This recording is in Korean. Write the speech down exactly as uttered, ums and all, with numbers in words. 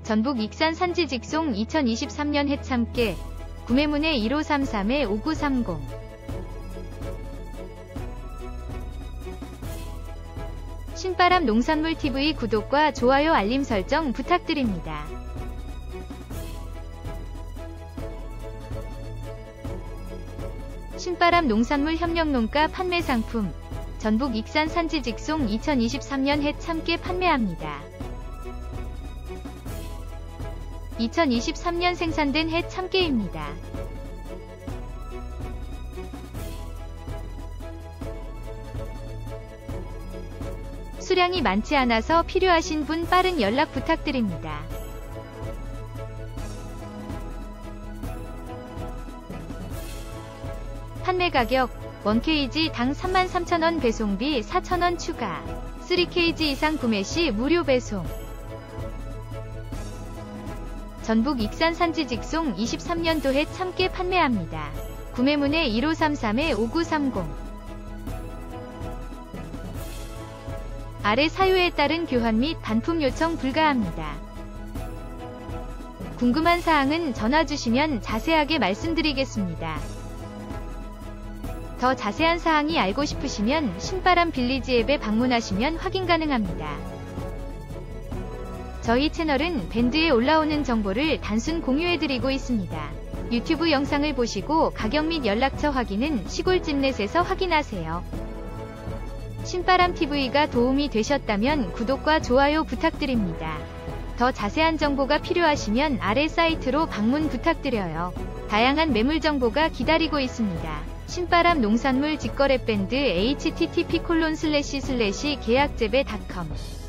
전북 익산 산지 직송 이천이십삼 년 해참깨 구매문의 일오삼삼 오구삼공. 신바람 농산물티비 구독과 좋아요 알림 설정 부탁드립니다. 신바람 농산물 협력농가 판매 상품 전북 익산 산지 직송 이천이십삼 년 해참깨 판매합니다. 이천이십삼 년 생산된 해참깨입니다. 수량이 많지 않아서 필요하신 분 빠른 연락 부탁드립니다. 판매 가격 일 케이지당 삼만 삼천 원 배송비 사천 원 추가. 삼 케이지 이상 구매 시 무료 배송. 전북 익산 산지 직송 이십삼 년도 해참깨 판매합니다. 구매문의 일오삼삼 오구삼공. 아래 사유에 따른 교환 및 반품 요청 불가합니다. 궁금한 사항은 전화 주시면 자세하게 말씀드리겠습니다. 더 자세한 사항이 알고 싶으시면 신바람 빌리지 앱에 방문하시면 확인 가능합니다. 저희 채널은 밴드에 올라오는 정보를 단순 공유해드리고 있습니다. 유튜브 영상을 보시고 가격 및 연락처 확인은 시골집넷에서 확인하세요. 신바람티비가 도움이 되셨다면 구독과 좋아요 부탁드립니다. 더 자세한 정보가 필요하시면 아래 사이트로 방문 부탁드려요. 다양한 매물 정보가 기다리고 있습니다. 신바람 농산물 직거래 밴드 에이치티티피 콜론 슬래시 슬래시 계약재배 닷컴